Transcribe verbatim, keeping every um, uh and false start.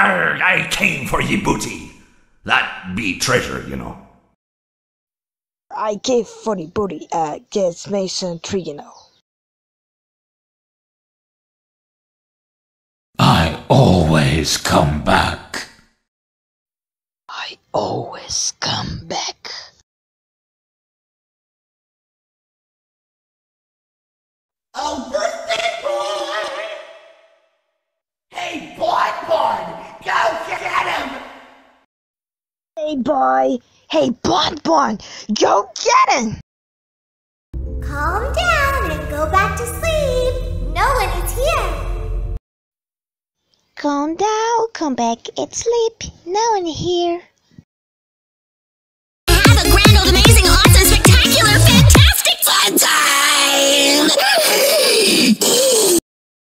Arrgh, I came for ye booty. That be treasure, you know. I gave for the booty, uh, gets Mason tree, you know. I always come back. I always come back. Oh, birthday boy! Hey, boy, boy! Go get him! Hey, boy! Hey, Bon Bon! Go get him! Calm down and go back to sleep. No one is here. Calm down, come back and sleep. No one here. Have a grand old amazing awesome spectacular fantastic fun time!